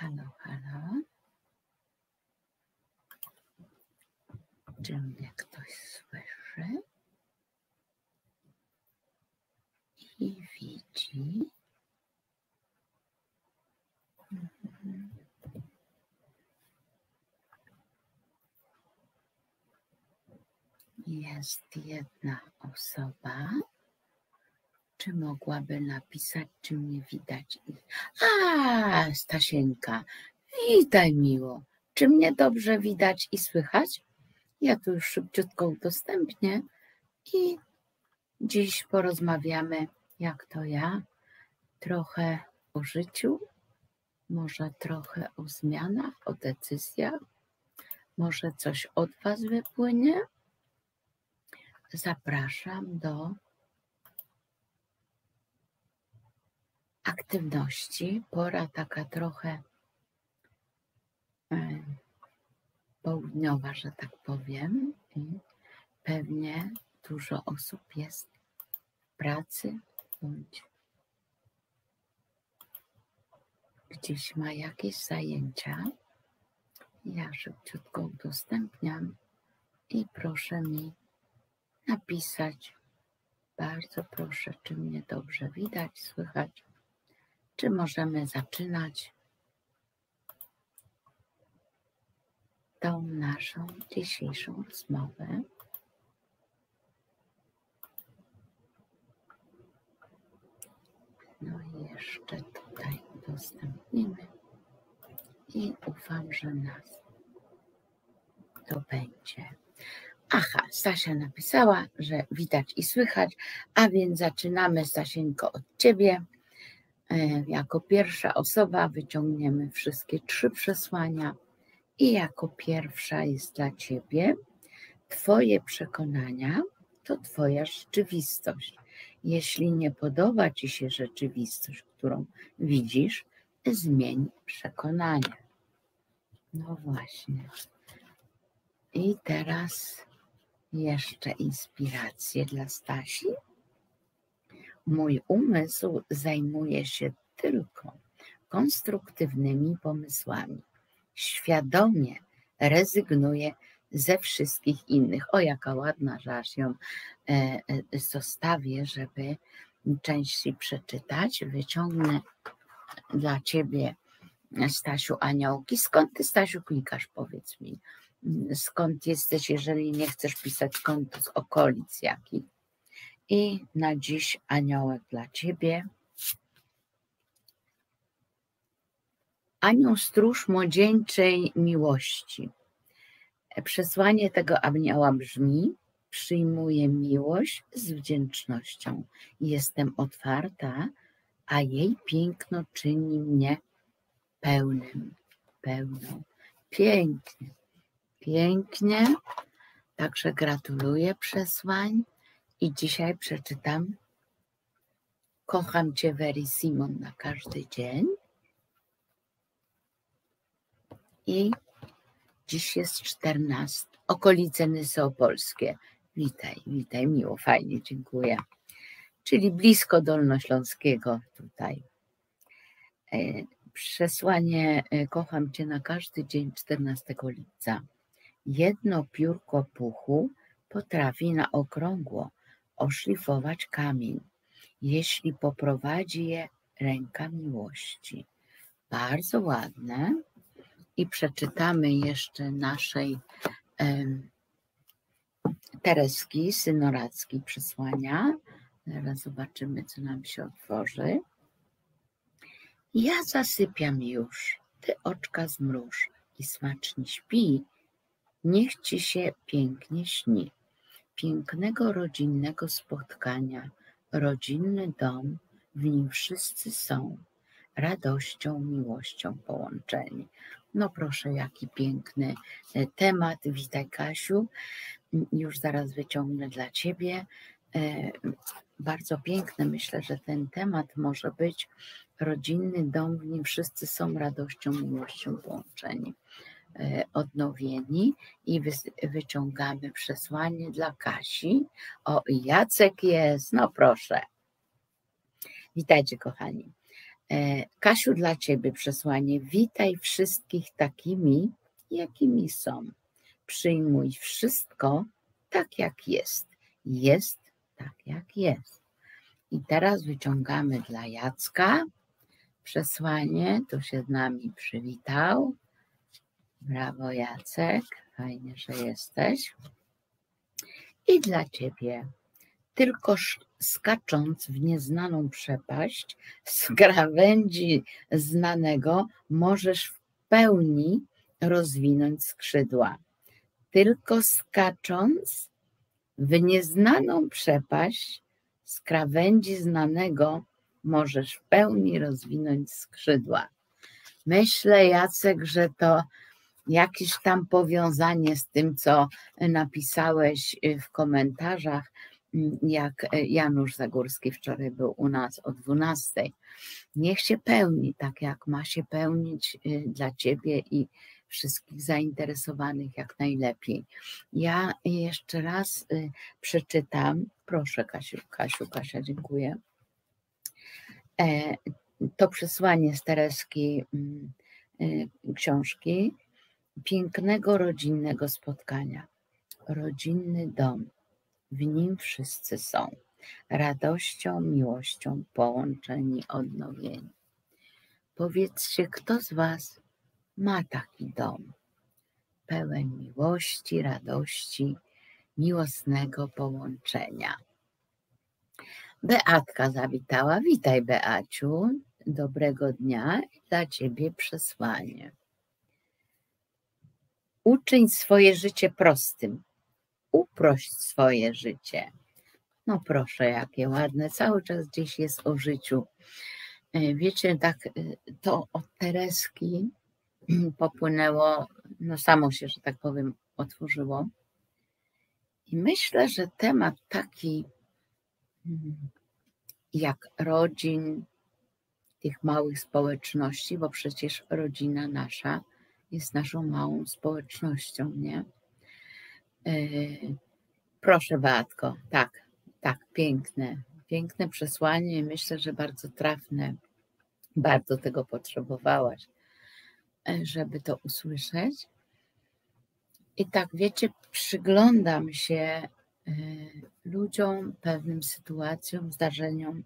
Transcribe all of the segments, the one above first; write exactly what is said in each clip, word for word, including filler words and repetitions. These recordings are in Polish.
Halo, halo. Czy mnie ktoś słyszy i widzi? Mhm. Jest jedna osoba. Czy mogłaby napisać, czy mnie widać? A, Stasieńka, witaj miło. Czy mnie dobrze widać i słychać? Ja tu już szybciutko udostępnię i dziś porozmawiamy, jak to ja, trochę o życiu, może trochę o zmianach, o decyzjach, może coś od Was wypłynie. Zapraszam do aktywności. Pora taka trochę południowa, że tak powiem. I pewnie dużo osób jest w pracy bądź gdzieś ma jakieś zajęcia. Ja szybciutko udostępniam i proszę mi napisać. Bardzo proszę, czy mnie dobrze widać, słychać, czy możemy zaczynać tą naszą dzisiejszą rozmowę. No i jeszcze tutaj udostępnimy i ufam, że nas to będzie. Aha, Stasia napisała, że widać i słychać, a więc zaczynamy, Stasieńko, od Ciebie. Jako pierwsza osoba wyciągniemy wszystkie trzy przesłania i jako pierwsza jest dla Ciebie: Twoje przekonania to Twoja rzeczywistość. Jeśli nie podoba Ci się rzeczywistość, którą widzisz, zmień przekonania. No właśnie. I teraz jeszcze inspiracje dla Stasi. Mój umysł zajmuje się tylko konstruktywnymi pomysłami. Świadomie rezygnuję ze wszystkich innych. O, jaka ładna, że aż ją zostawię, żeby częściej przeczytać. Wyciągnę dla Ciebie, Stasiu, aniołki. Skąd Ty, Stasiu, klikasz? Powiedz mi. Skąd jesteś, jeżeli nie chcesz pisać skąd, to z okolic jakich. I na dziś aniołek dla Ciebie. Anioł stróż młodzieńczej miłości. Przesłanie tego anioła brzmi: przyjmuję miłość z wdzięcznością. Jestem otwarta, a jej piękno czyni mnie pełnym, pełną. Pięknie, pięknie. Także gratuluję przesłań i dzisiaj przeczytam Kocham Cię, Very Simon, na każdy dzień. I dziś jest czternasty, okolice Nysy Opolskie. Witaj, witaj, miło, fajnie, dziękuję. Czyli blisko Dolnośląskiego tutaj. Przesłanie Kocham Cię na każdy dzień czternastego lipca. Jedno piórko puchu potrafi na okrągło oszlifować kamień, jeśli poprowadzi je ręka miłości. Bardzo ładne. I przeczytamy jeszcze naszej um, Tereski Synorackiej przesłania. Zaraz zobaczymy, co nam się otworzy. Ja zasypiam już, Ty oczka zmruż i smacznie śpi, niech Ci się pięknie śni. Pięknego rodzinnego spotkania, rodzinny dom, w nim wszyscy są, radością, miłością połączeni. No proszę, jaki piękny temat. Witaj, Kasiu. Już zaraz wyciągnę dla Ciebie. Bardzo piękny. Myślę, że ten temat może być rodzinny dom, w nim wszyscy są, radością, miłością połączeni, odnowieni. I wyciągamy przesłanie dla Kasi. O, Jacek jest. No proszę. Witajcie, kochani. Kasiu, dla Ciebie przesłanie. Witaj wszystkich takimi, jakimi są. Przyjmuj wszystko tak, jak jest. Jest tak, jak jest. I teraz wyciągamy dla Jacka przesłanie. Tu się z nami przywitał. Brawo, Jacek. Fajnie, że jesteś. I dla Ciebie. Tylko skacząc w nieznaną przepaść, z krawędzi znanego możesz w pełni rozwinąć skrzydła. Tylko skacząc w nieznaną przepaść, z krawędzi znanego możesz w pełni rozwinąć skrzydła. Myślę, Jacek, że to jakieś tam powiązanie z tym, co napisałeś w komentarzach, jak Janusz Zagórski wczoraj był u nas o dwunastej. Niech się pełni tak, jak ma się pełnić dla Ciebie i wszystkich zainteresowanych jak najlepiej. Ja jeszcze raz przeczytam, proszę Kasiu, Kasiu, Kasia, dziękuję. To przesłanie z Tereskiej książki pięknego rodzinnego spotkania. Rodzinny dom. W nim wszyscy są, radością, miłością połączeni, odnowieni. Powiedzcie, kto z Was ma taki dom, pełen miłości, radości, miłosnego połączenia. Beatka zawitała. Witaj, Beaciu, dobrego dnia i dla Ciebie przesłanie. Uczyń swoje życie prostym. Uprość swoje życie. No proszę, jakie ładne. Cały czas gdzieś jest o życiu. Wiecie, tak to od Tereski popłynęło, no samo się, że tak powiem, otworzyło. I myślę, że temat taki jak rodzin, tych małych społeczności, bo przecież rodzina nasza jest naszą małą społecznością, nie? Proszę, Beatko, tak, tak, piękne, piękne przesłanie i myślę, że bardzo trafne. Bardzo tego potrzebowałaś, żeby to usłyszeć. I tak, wiecie, przyglądam się ludziom, pewnym sytuacjom, zdarzeniom.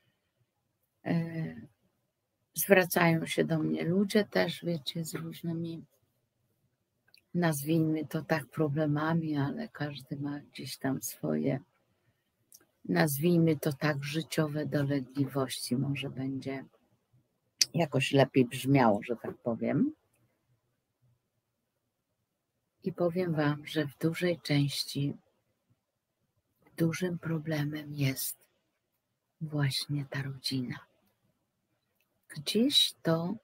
Zwracają się do mnie ludzie też, wiecie, z różnymi, nazwijmy to tak, problemami, ale każdy ma gdzieś tam swoje, nazwijmy to tak, życiowe dolegliwości. Może będzie jakoś lepiej brzmiało, że tak powiem. I powiem Wam, że w dużej części dużym problemem jest właśnie ta rodzina. Gdzieś to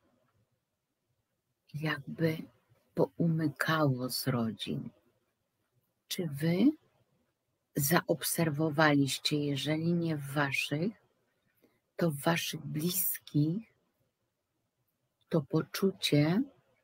jakby poumykało z rodzin. Czy Wy zaobserwowaliście, jeżeli nie w Waszych, to w Waszych bliskich, to poczucie,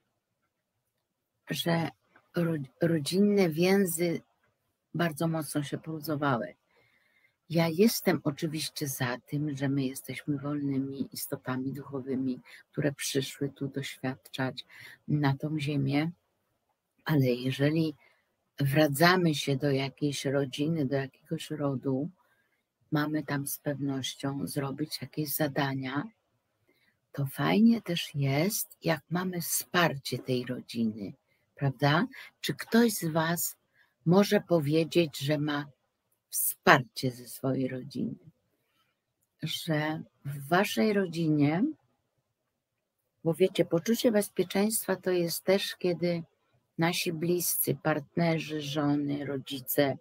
że rodzinne więzy bardzo mocno się poluzowały. Ja jestem oczywiście za tym, że my jesteśmy wolnymi istotami duchowymi, które przyszły tu doświadczać na tą ziemię, ale jeżeli wracamy się do jakiejś rodziny, do jakiegoś rodu, mamy tam z pewnością zrobić jakieś zadania, to fajnie też jest, jak mamy wsparcie tej rodziny, prawda? Czy ktoś z Was może powiedzieć, że ma wsparcie ze swojej rodziny? Że w Waszej rodzinie, bo wiecie, poczucie bezpieczeństwa to jest też, kiedy nasi bliscy, partnerzy, żony, rodzice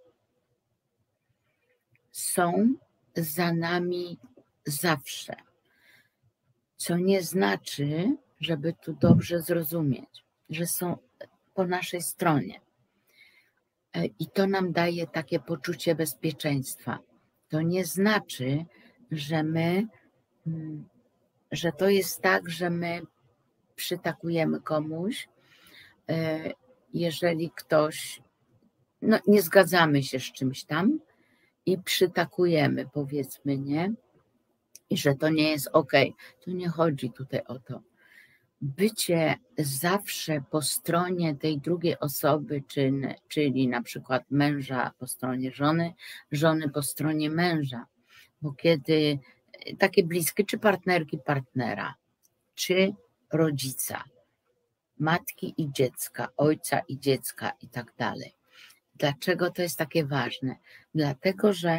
są za nami zawsze. Co nie znaczy, żeby tu dobrze zrozumieć, że są po naszej stronie. I to nam daje takie poczucie bezpieczeństwa. To nie znaczy, że my, że to jest tak, że my przytakujemy komuś, jeżeli ktoś, no nie zgadzamy się z czymś tam i przytakujemy, powiedzmy, nie? i że to nie jest ok. Tu nie chodzi tutaj o to. Bycie zawsze po stronie tej drugiej osoby, czyli na przykład męża po stronie żony, żony po stronie męża, bo kiedy takie bliskie, czy partnerki partnera, czy rodzica, matki i dziecka, ojca i dziecka i tak dalej. Dlaczego to jest takie ważne? Dlatego, że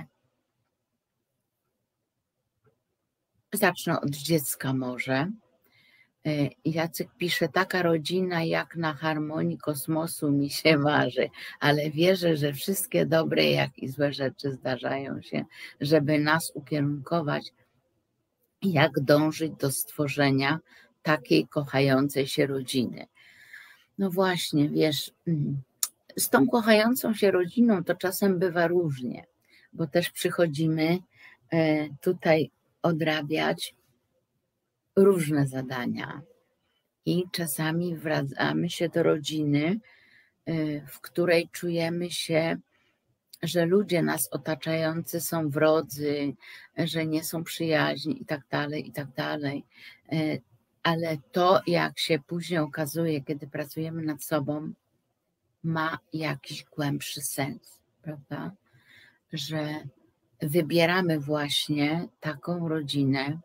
zacznę od dziecka może. Jacek pisze, taka rodzina jak na harmonii kosmosu mi się marzy, ale wierzę, że wszystkie dobre jak i złe rzeczy zdarzają się, żeby nas ukierunkować, jak dążyć do stworzenia takiej kochającej się rodziny. No właśnie, wiesz, z tą kochającą się rodziną to czasem bywa różnie, bo też przychodzimy tutaj odrabiać różne zadania i czasami wracamy się do rodziny, w której czujemy się, że ludzie nas otaczający są wrodzy, że nie są przyjaźni i tak dalej, i tak dalej. Ale to, jak się później okazuje, kiedy pracujemy nad sobą, ma jakiś głębszy sens, prawda? Że wybieramy właśnie taką rodzinę,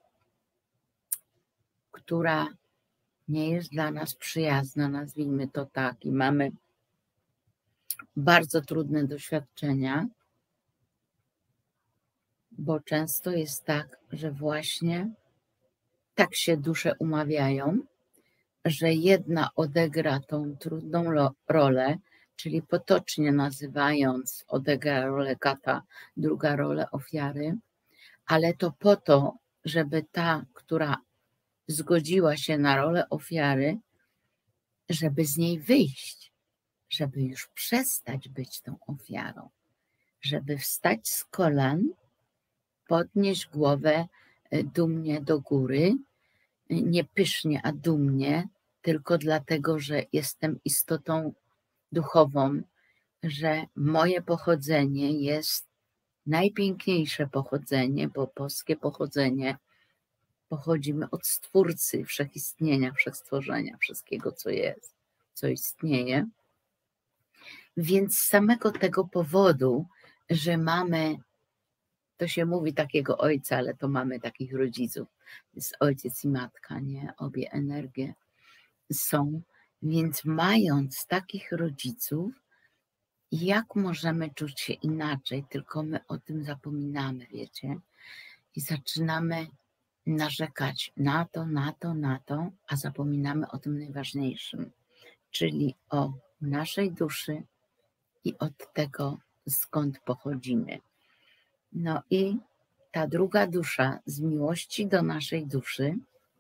która nie jest dla nas przyjazna, nazwijmy to tak, i mamy bardzo trudne doświadczenia, bo często jest tak, że właśnie tak się dusze umawiają, że jedna odegra tą trudną rolę, czyli potocznie nazywając, odegra rolę kata, druga rolę ofiary, ale to po to, żeby ta, która zgodziła się na rolę ofiary, żeby z niej wyjść, żeby już przestać być tą ofiarą, żeby wstać z kolan, podnieść głowę dumnie do góry, nie pysznie, a dumnie, tylko dlatego, że jestem istotą duchową, że moje pochodzenie jest najpiękniejsze pochodzenie, bo boskie pochodzenie, pochodzimy od Stwórcy wszechistnienia, wszechstworzenia, wszystkiego, co jest, co istnieje. Więc z samego tego powodu, że mamy, to się mówi takiego ojca, ale to mamy takich rodziców, jest ojciec i matka, nie? Obie energie są, więc mając takich rodziców, jak możemy czuć się inaczej, tylko my o tym zapominamy, wiecie? I zaczynamy narzekać na to, na to, na to, a zapominamy o tym najważniejszym, czyli o naszej duszy i od tego, skąd pochodzimy. No i ta druga dusza z miłości do naszej duszy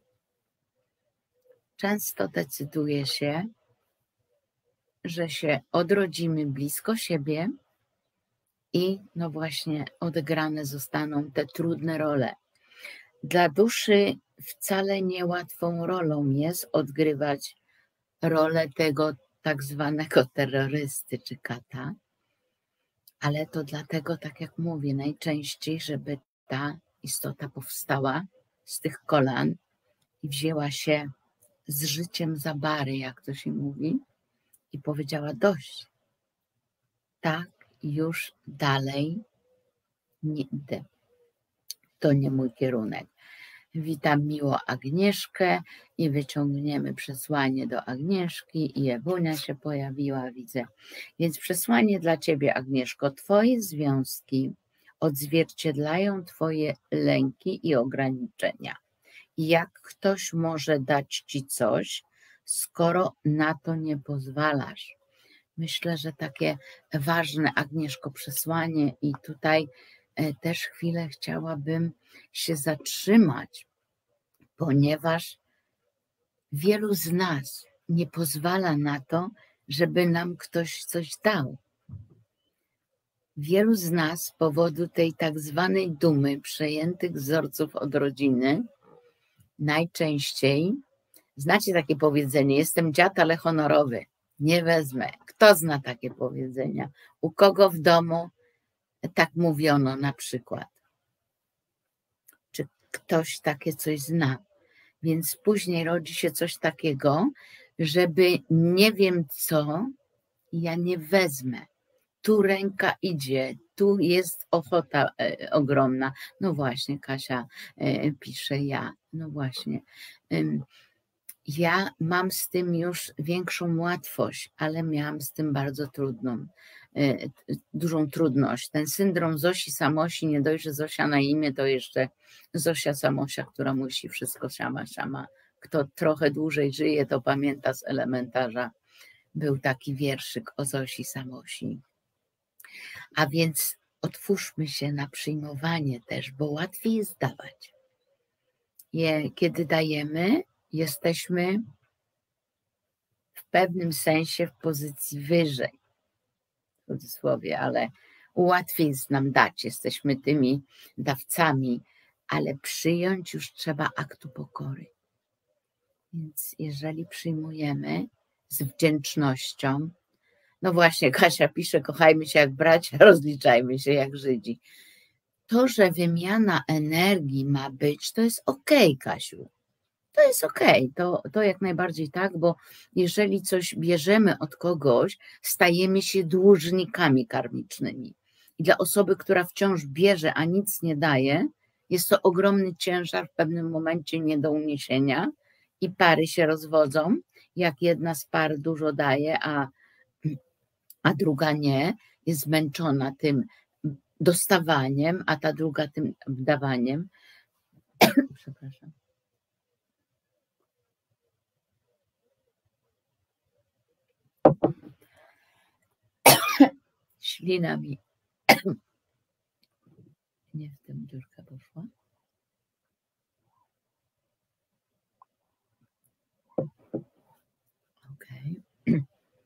często decyduje się, że się odrodzimy blisko siebie i no właśnie odegrane zostaną te trudne role. Dla duszy wcale niełatwą rolą jest odgrywać rolę tego tak zwanego terrorysty czy kata, ale to dlatego, tak jak mówię, najczęściej, żeby ta istota powstała z tych kolan i wzięła się z życiem za bary, jak to się mówi, i powiedziała dość. Tak, już dalej nie idę. To nie mój kierunek. Witam miło Agnieszkę i wyciągniemy przesłanie do Agnieszki i Ewunia się pojawiła, widzę. Więc przesłanie dla Ciebie, Agnieszko. Twoje związki odzwierciedlają Twoje lęki i ograniczenia. Jak ktoś może dać Ci coś, skoro na to nie pozwalasz? Myślę, że takie ważne, Agnieszko, przesłanie i tutaj też chwilę chciałabym się zatrzymać, ponieważ wielu z nas nie pozwala na to, żeby nam ktoś coś dał. Wielu z nas z powodu tej tak zwanej dumy, przejętych wzorców od rodziny, najczęściej, znacie takie powiedzenie, jestem dziad, ale honorowy, nie wezmę. Kto zna takie powiedzenia? U kogo w domu tak mówiono na przykład? Czy ktoś takie coś zna. Więc później rodzi się coś takiego, żeby nie wiem co, ja nie wezmę. Tu ręka idzie, tu jest ochota e, ogromna. No właśnie, Kasia e, pisze ja. No właśnie. Ym, ja mam z tym już większą łatwość, ale miałam z tym bardzo trudną, e, dużą trudność. Ten syndrom Zosi Samosi, nie dość, że Zosia na imię, to jeszcze Zosia Samosia, która musi wszystko sama, sama. Kto trochę dłużej żyje, to pamięta z elementarza. Był taki wierszyk o Zosi Samosi. A więc otwórzmy się na przyjmowanie też, bo łatwiej jest dawać. Kiedy dajemy, jesteśmy w pewnym sensie w pozycji wyżej, w cudzysłowie, ale łatwiej jest nam dać, jesteśmy tymi dawcami, ale przyjąć już trzeba aktu pokory. Więc jeżeli przyjmujemy z wdzięcznością, no właśnie, Kasia pisze, kochajmy się jak bracia, rozliczajmy się jak Żydzi. To, że wymiana energii ma być, to jest okej, Kasiu. To jest okej, to, to jak najbardziej tak, bo jeżeli coś bierzemy od kogoś, stajemy się dłużnikami karmicznymi. I dla osoby, która wciąż bierze, a nic nie daje, jest to ogromny ciężar w pewnym momencie nie do uniesienia i pary się rozwodzą. Jak jedna z par dużo daje, a a druga nie, jest zmęczona tym dostawaniem, a ta druga tym dawaniem. Przepraszam. Ślina mi nie w tym dziurka poszła. Okej. Okay.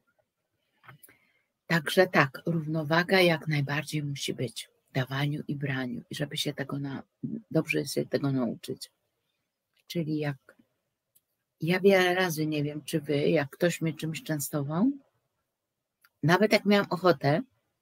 Także tak, równowaga jak najbardziej musi być w dawaniu i braniu, i żeby się tego na, dobrze jest się tego nauczyć. Czyli jak ja wiele razy, nie wiem czy wy, jak ktoś mnie czymś częstował, nawet jak miałam ochotę,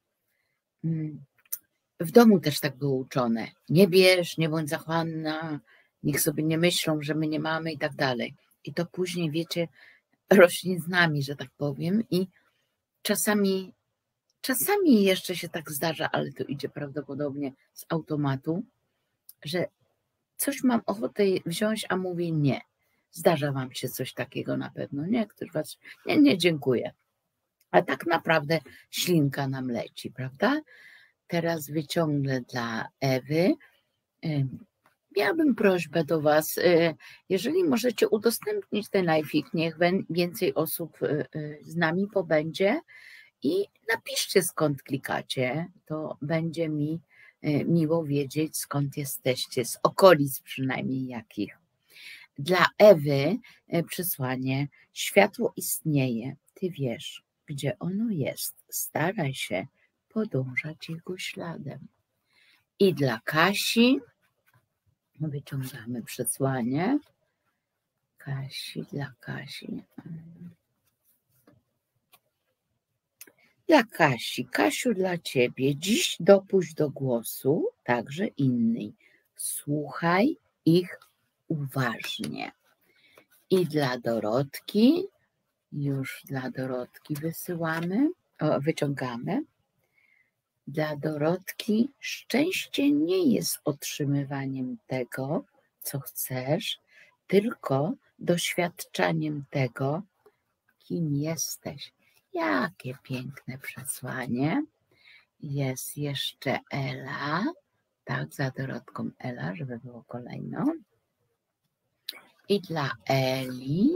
w domu też tak było uczone. Nie bierz, nie bądź zachłanna, niech sobie nie myślą, że my nie mamy i tak dalej. I to później, wiecie, rośnie z nami, że tak powiem, i czasami Czasami jeszcze się tak zdarza, ale to idzie prawdopodobnie z automatu, że coś mam ochotę wziąć, a mówię nie. Zdarza wam się coś takiego na pewno, nie? Ktoś was, nie, nie, dziękuję. A tak naprawdę ślinka nam leci, prawda? Teraz wyciągnę dla Ewy. Miałabym prośbę do was, jeżeli możecie udostępnić ten live'ik, niech więcej osób z nami pobędzie. I napiszcie, skąd klikacie, to będzie mi miło wiedzieć, skąd jesteście, z okolic przynajmniej jakich. Dla Ewy przesłanie: światło istnieje, ty wiesz, gdzie ono jest, staraj się podążać jego śladem. I dla Kasi wyciągamy przesłanie. Kasi, dla Kasi. Dla Kasi, Kasiu, dla ciebie dziś dopuść do głosu także innych. Słuchaj ich uważnie. I dla Dorotki, już dla Dorotki wysyłamy, o, wyciągamy. Dla Dorotki szczęście nie jest otrzymywaniem tego, co chcesz, tylko doświadczaniem tego, kim jesteś. Jakie piękne przesłanie. Jest jeszcze Ela. Tak, za Dorotką Ela, żeby było kolejno. I dla Eli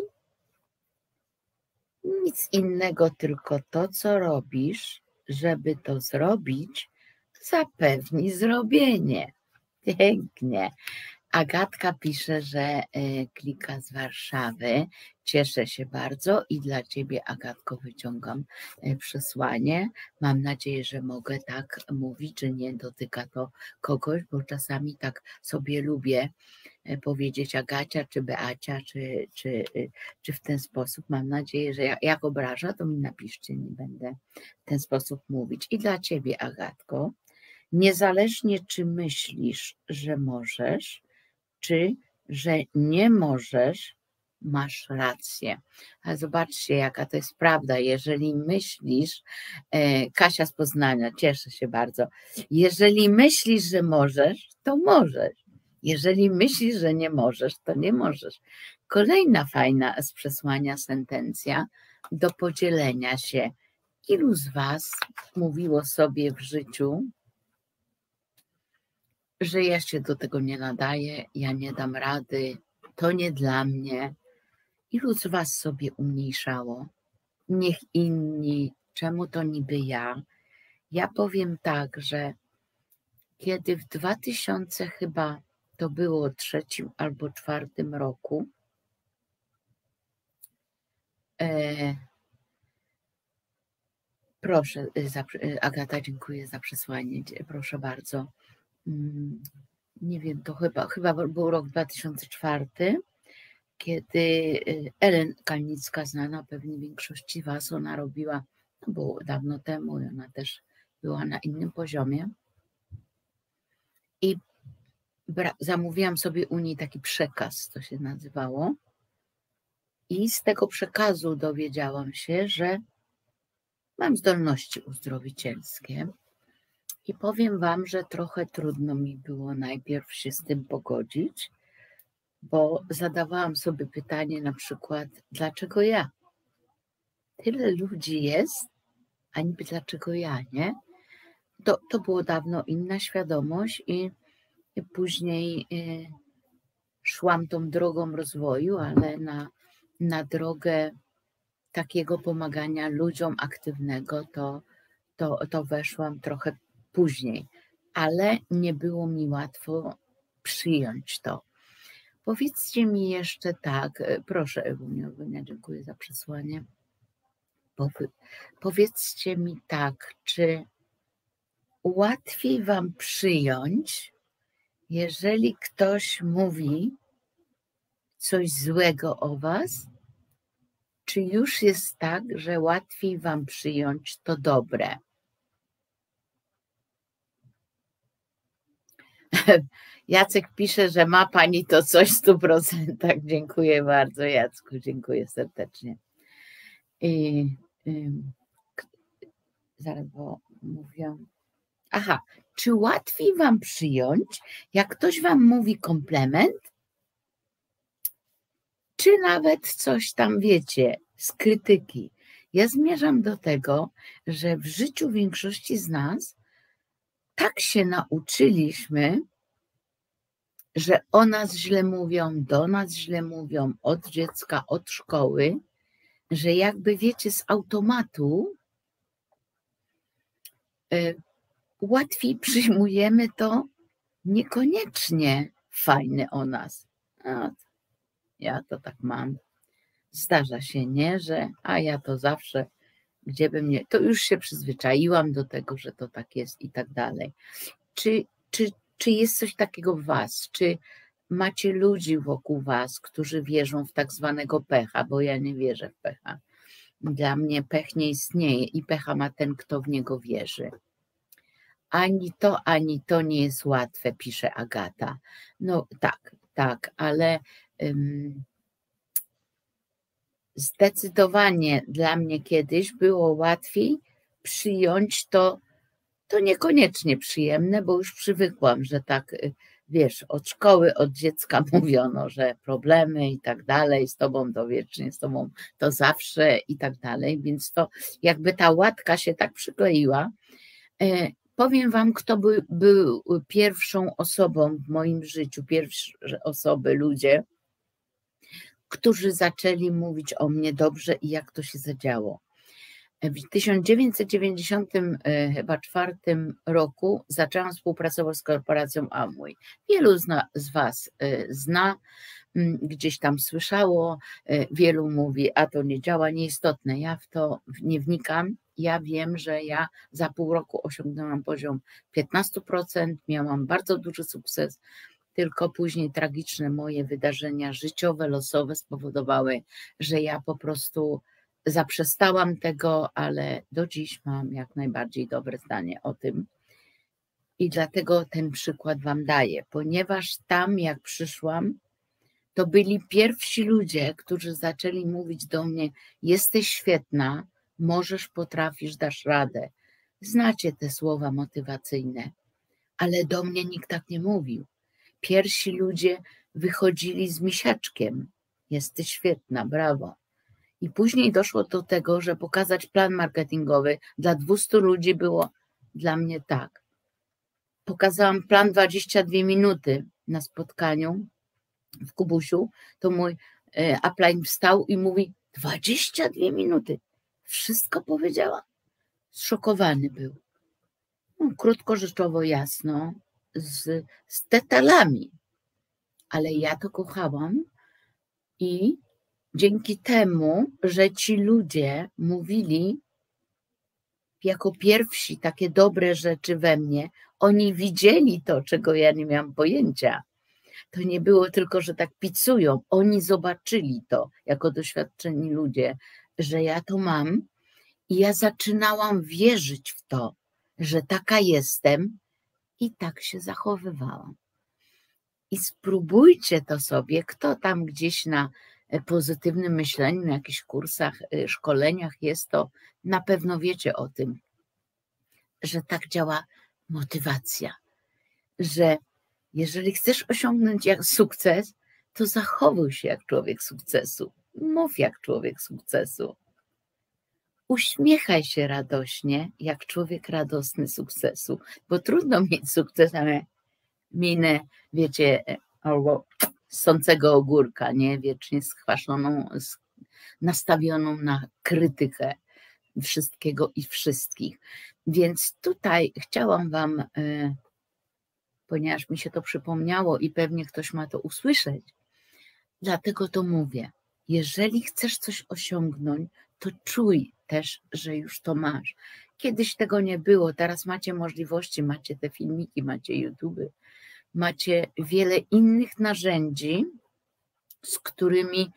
nic innego, tylko to, co robisz, żeby to zrobić, zapewni zrobienie. Pięknie. Agatka pisze, że klika z Warszawy. Cieszę się bardzo i dla ciebie, Agatko, wyciągam przesłanie. Mam nadzieję, że mogę tak mówić, że nie dotyka to kogoś, bo czasami tak sobie lubię powiedzieć Agacia, czy Beacia, czy, czy, czy w ten sposób. Mam nadzieję, że jak, jak obraża, to mi napiszcie, nie będę w ten sposób mówić. I dla ciebie, Agatko, niezależnie czy myślisz, że możesz, czy że nie możesz, masz rację. A zobaczcie, jaka to jest prawda. Jeżeli myślisz, e, Kasia z Poznania, cieszę się bardzo, jeżeli myślisz, że możesz, to możesz. Jeżeli myślisz, że nie możesz, to nie możesz. Kolejna fajna z przesłania sentencja do podzielenia się. Ilu z was mówiło sobie w życiu, że ja się do tego nie nadaję, ja nie dam rady, to nie dla mnie. Ilu z was sobie umniejszało? Niech inni, czemu to niby ja? Ja powiem tak, że kiedy w dwa tysiące chyba to było trzecim albo czwartym roku, e, proszę, za, Agata, dziękuję za przesłanie, proszę bardzo. Nie wiem, to chyba, chyba był rok dwa tysiące czwarty, kiedy Ellen Kalnicka, znana pewnie większości was, ona robiła, no było dawno temu i ona też była na innym poziomie. I zamówiłam sobie u niej taki przekaz, to się nazywało. I z tego przekazu dowiedziałam się, że mam zdolności uzdrowicielskie. I powiem wam, że trochę trudno mi było najpierw się z tym pogodzić, bo zadawałam sobie pytanie na przykład, dlaczego ja? Tyle ludzi jest, a niby dlaczego ja, nie? To, to było dawno inna świadomość i, i później y, szłam tą drogą rozwoju, ale na, na drogę takiego pomagania ludziom aktywnego to, to, to weszłam trochę później, ale nie było mi łatwo przyjąć to. Powiedzcie mi jeszcze tak, proszę Ewunia, dziękuję za przesłanie. Powiedzcie mi tak, czy łatwiej wam przyjąć, jeżeli ktoś mówi coś złego o was, czy już jest tak, że łatwiej wam przyjąć to dobre? Jacek pisze, że ma pani to coś w stu procentach. Dziękuję bardzo, Jacku, dziękuję serdecznie. I, i, zaraz, bo mówiłam. Aha, czy łatwiej wam przyjąć, jak ktoś wam mówi komplement, czy nawet coś tam, wiecie, z krytyki? Ja zmierzam do tego, że w życiu większości z nas tak się nauczyliśmy, że o nas źle mówią, do nas źle mówią, od dziecka, od szkoły, że jakby, wiecie, z automatu y, łatwiej przyjmujemy to niekoniecznie fajne o nas. No, ja to tak mam. Zdarza się, nie, że a ja to zawsze, gdzie bym nie, to już się przyzwyczaiłam do tego, że to tak jest i tak dalej. Czy, czy, czy jest coś takiego w was? Czy macie ludzi wokół was, którzy wierzą w tak zwanego pecha? Bo ja nie wierzę w pecha. Dla mnie pech nie istnieje i pecha ma ten, kto w niego wierzy. Ani to, ani to nie jest łatwe, pisze Agata. No tak, tak, ale um, zdecydowanie dla mnie kiedyś było łatwiej przyjąć to, to niekoniecznie przyjemne, bo już przywykłam, że tak, wiesz, od szkoły, od dziecka mówiono, że problemy i tak dalej, z tobą to wiecznie, z tobą to zawsze i tak dalej, więc to jakby ta łatka się tak przykleiła. Powiem wam, kto by, był pierwszą osobą w moim życiu, pierwsze osoby, ludzie, którzy zaczęli mówić o mnie dobrze i jak to się zadziało. W tysiąc dziewięćset dziewięćdziesiątym czwartym roku zaczęłam współpracować z korporacją Amway. Wielu zna, z was zna, gdzieś tam słyszało, wielu mówi, a to nie działa, nieistotne, ja w to nie wnikam. Ja wiem, że ja za pół roku osiągnęłam poziom piętnaście procent, miałam bardzo duży sukces, tylko później tragiczne moje wydarzenia życiowe, losowe spowodowały, że ja po prostu zaprzestałam tego, ale do dziś mam jak najbardziej dobre zdanie o tym. I dlatego ten przykład wam daję, ponieważ tam jak przyszłam, to byli pierwsi ludzie, którzy zaczęli mówić do mnie: jesteś świetna, możesz, potrafisz, dasz radę. Znacie te słowa motywacyjne, ale do mnie nikt tak nie mówił. Pierwsi ludzie wychodzili z misiaczkiem: jesteś świetna, brawo. I później doszło do tego, że pokazać plan marketingowy dla dwustu ludzi było dla mnie tak. Pokazałam plan dwadzieścia dwie minuty na spotkaniu w Kubusiu, to mój upline wstał i mówi: dwadzieścia dwie minuty. Wszystko powiedziała? Zszokowany był. No, krótko, rzeczowo, jasno, z, z detalami. Ale ja to kochałam i dzięki temu, że ci ludzie mówili jako pierwsi takie dobre rzeczy we mnie, oni widzieli to, czego ja nie miałam pojęcia. To nie było tylko, że tak picują. Oni zobaczyli to jako doświadczeni ludzie, że ja to mam i ja zaczynałam wierzyć w to, że taka jestem i tak się zachowywałam. I spróbujcie to sobie, kto tam gdzieś na pozytywnym myśleniu, na jakichś kursach, szkoleniach jest, to na pewno wiecie o tym, że tak działa motywacja, że jeżeli chcesz osiągnąć jak sukces, to zachowuj się jak człowiek sukcesu, mów jak człowiek sukcesu, uśmiechaj się radośnie jak człowiek radosny sukcesu, bo trudno mieć sukces, ale minę, wiecie, albo sącego ogórka, nie, wiecznie schwaszoną, nastawioną na krytykę wszystkiego i wszystkich. Więc tutaj chciałam wam, ponieważ mi się to przypomniało i pewnie ktoś ma to usłyszeć, dlatego to mówię. Jeżeli chcesz coś osiągnąć, to czuj też, że już to masz. Kiedyś tego nie było, teraz macie możliwości, macie te filmiki, macie YouTube, macie wiele innych narzędzi, z którymi,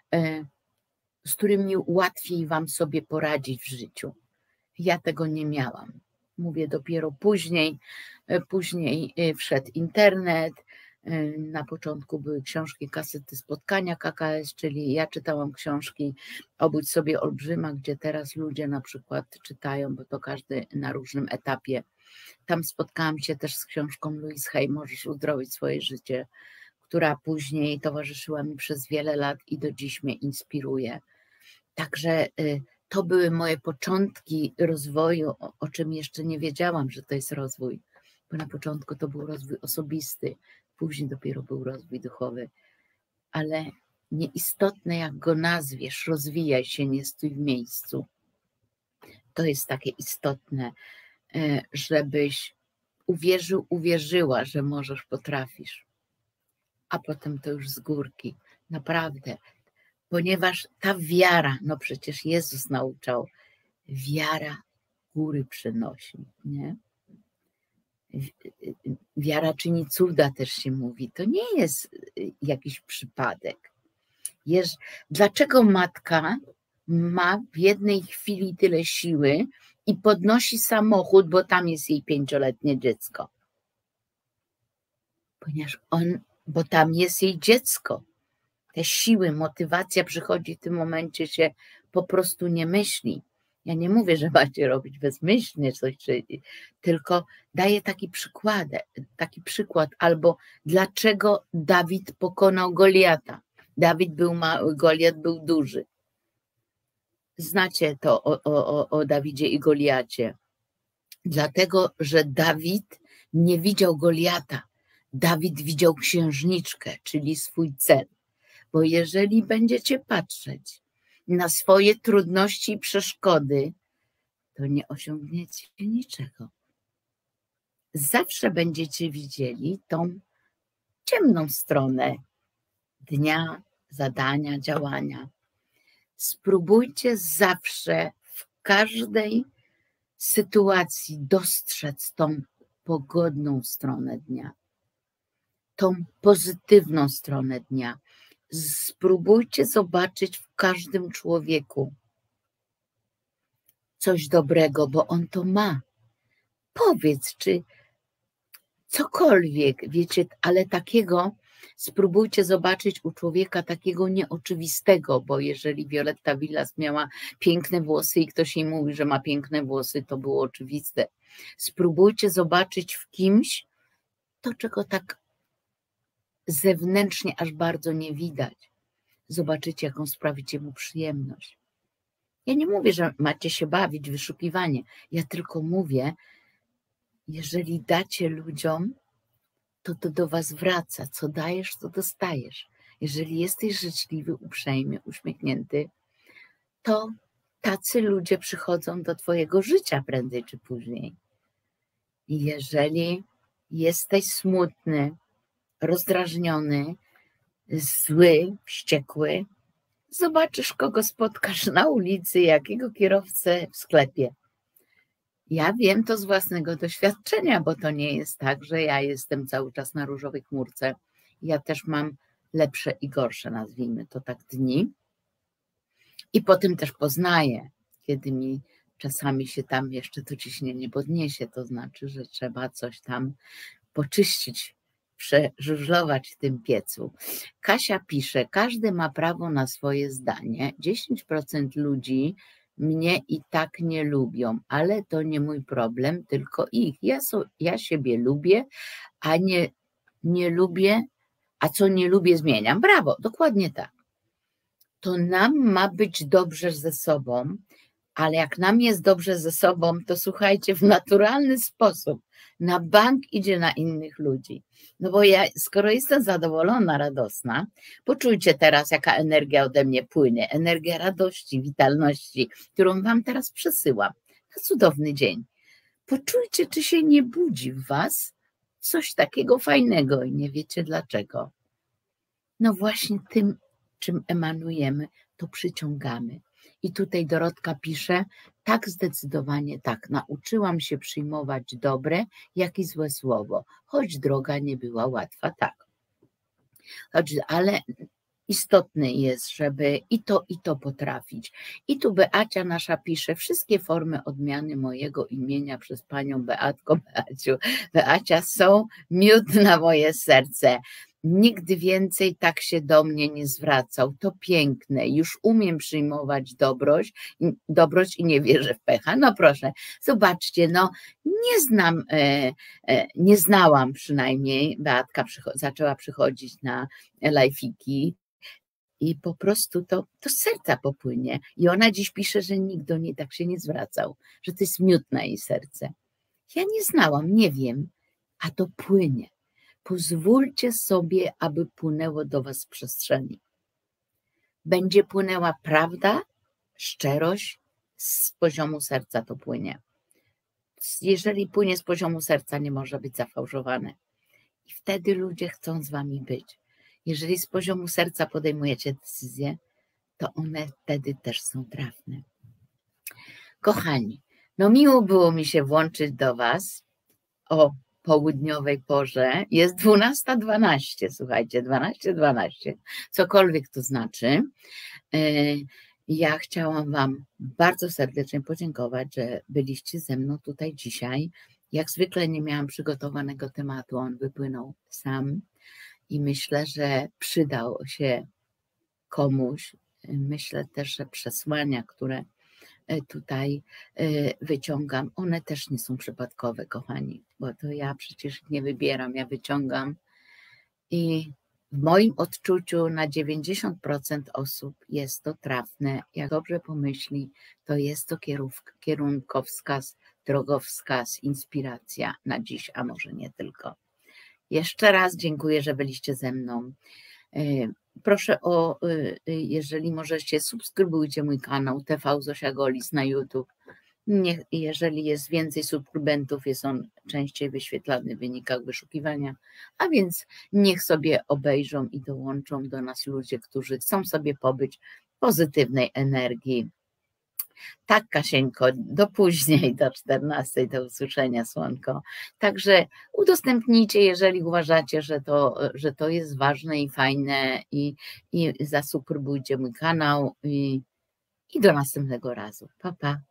z którymi łatwiej wam sobie poradzić w życiu. Ja tego nie miałam. Mówię dopiero później, później wszedł internet, na początku były książki, kasety, spotkania K K S, czyli ja czytałam książki Obudź sobie olbrzyma, gdzie teraz ludzie na przykład czytają, bo to każdy na różnym etapie. Tam spotkałam się też z książką Louise Hay, Możesz uzdrowić swoje życie, która później towarzyszyła mi przez wiele lat i do dziś mnie inspiruje. Także to były moje początki rozwoju, o, o czym jeszcze nie wiedziałam, że to jest rozwój, bo na początku to był rozwój osobisty, później dopiero był rozwój duchowy, ale nieistotne jak go nazwiesz, rozwijaj się, nie stój w miejscu. To jest takie istotne, żebyś uwierzył, uwierzyła, że możesz, potrafisz, a potem to już z górki, naprawdę. Ponieważ ta wiara, no przecież Jezus nauczał, wiara góry przynosi, nie? Wiara czyni cuda, też się mówi. To nie jest jakiś przypadek. Jest, dlaczego matka ma w jednej chwili tyle siły i podnosi samochód, bo tam jest jej pięcioletnie dziecko? Ponieważ on, bo tam jest jej dziecko. Te siły, motywacja przychodzi w tym momencie, się po prostu nie myśli. Ja nie mówię, że macie robić bezmyślnie coś, tylko daję taki przykład, taki przykład, albo dlaczego Dawid pokonał Goliata. Dawid był mały, Goliat był duży. Znacie to o, o, o Dawidzie i Goliacie. Dlatego, że Dawid nie widział Goliata. Dawid widział księżniczkę, czyli swój cel. Bo jeżeli będziecie patrzeć na swoje trudności i przeszkody, to nie osiągniecie niczego. Zawsze będziecie widzieli tą ciemną stronę dnia, zadania, działania. Spróbujcie zawsze w każdej sytuacji dostrzec tą pogodną stronę dnia, tą pozytywną stronę dnia. Spróbujcie zobaczyć w każdym człowieku coś dobrego, bo on to ma. Powiedz, czy cokolwiek, wiecie, ale takiego spróbujcie zobaczyć u człowieka takiego nieoczywistego, bo jeżeli Violetta Villas miała piękne włosy i ktoś jej mówi, że ma piękne włosy, to było oczywiste. Spróbujcie zobaczyć w kimś to, czego tak zewnętrznie aż bardzo nie widać. Zobaczycie, jaką sprawicie mu przyjemność. Ja nie mówię, że macie się bawić, wyszukiwanie. Ja tylko mówię, jeżeli dacie ludziom, to to do was wraca. Co dajesz, to dostajesz. Jeżeli jesteś życzliwy, uprzejmy, uśmiechnięty, to tacy ludzie przychodzą do twojego życia prędzej czy później. I jeżeli jesteś smutny, rozdrażniony, zły, wściekły, zobaczysz, kogo spotkasz na ulicy, jakiego kierowcę w sklepie. Ja wiem to z własnego doświadczenia, bo to nie jest tak, że ja jestem cały czas na różowej chmurce. Ja też mam lepsze i gorsze, nazwijmy to tak, dni. I potem też poznaję, kiedy mi czasami się tam jeszcze to ciśnienie podniesie, to znaczy, że trzeba coś tam poczyścić, przeżużlować w tym piecu. Kasia pisze, każdy ma prawo na swoje zdanie. dziesięć procent ludzi mnie i tak nie lubią, ale to nie mój problem, tylko ich. Ja, so, ja siebie lubię, a nie, nie lubię, a co nie lubię zmieniam. Brawo, dokładnie tak. To nam ma być dobrze ze sobą, ale jak nam jest dobrze ze sobą, to słuchajcie, w naturalny sposób na bank idzie na innych ludzi. No bo ja, skoro jestem zadowolona, radosna, poczujcie teraz, jaka energia ode mnie płynie. Energia radości, witalności, którą wam teraz przesyłam. Na cudowny dzień. Poczujcie, czy się nie budzi w was coś takiego fajnego i nie wiecie dlaczego. No właśnie tym, czym emanujemy, to przyciągamy. I tutaj Dorotka pisze, tak, zdecydowanie tak, nauczyłam się przyjmować dobre, jak i złe słowo, choć droga nie była łatwa, tak. Choć, ale istotne jest, żeby i to, i to potrafić. I tu Beacia nasza pisze, wszystkie formy odmiany mojego imienia przez panią Beatko, Beaciu, Beacia są miód na moje serce. Nigdy więcej tak się do mnie nie zwracał. To piękne. Już umiem przyjmować dobroć, dobroć i nie wierzę w pecha. No proszę, zobaczcie, no nie znam, e, e, nie znałam przynajmniej, Beatka przycho- zaczęła przychodzić na lajfiki i po prostu to, to z serca popłynie. I ona dziś pisze, że nikt do niej tak się nie zwracał, że to jest miód na jej serce. Ja nie znałam, nie wiem, a to płynie. Pozwólcie sobie, aby płynęło do was z przestrzeni. Będzie płynęła prawda, szczerość, z poziomu serca to płynie. Jeżeli płynie z poziomu serca, nie może być zafałszowane. I wtedy ludzie chcą z wami być. Jeżeli z poziomu serca podejmujecie decyzje, to one wtedy też są trafne. Kochani, no miło było mi się włączyć do was o południowej porze. Jest dwunasta dwanaście, słuchajcie, dwanaście dwanaście, cokolwiek to znaczy. Ja chciałam wam bardzo serdecznie podziękować, że byliście ze mną tutaj dzisiaj. Jak zwykle nie miałam przygotowanego tematu, on wypłynął sam i myślę, że przydał się komuś. Myślę też, że przesłania, które tutaj wyciągam, one też nie są przypadkowe, kochani, bo to ja przecież nie wybieram, ja wyciągam i w moim odczuciu na dziewięćdziesiąt procent osób jest to trafne. Jak dobrze pomyśli, to jest to kierunkowskaz, drogowskaz, inspiracja na dziś, a może nie tylko. Jeszcze raz dziękuję, że byliście ze mną. Proszę o, jeżeli możecie, subskrybujcie mój kanał T V Zosia Golis na YouTube. Nie, jeżeli jest więcej subskrybentów, jest on częściej wyświetlany w wynikach wyszukiwania, a więc niech sobie obejrzą i dołączą do nas ludzie, którzy chcą sobie pobyć w pozytywnej energii. Tak, Kasieńko, do później, do czternastej, do usłyszenia, słonko. Także udostępnijcie, jeżeli uważacie, że to, że to jest ważne i fajne i, i zasubskrybujcie mój kanał i, i do następnego razu. Pa, pa.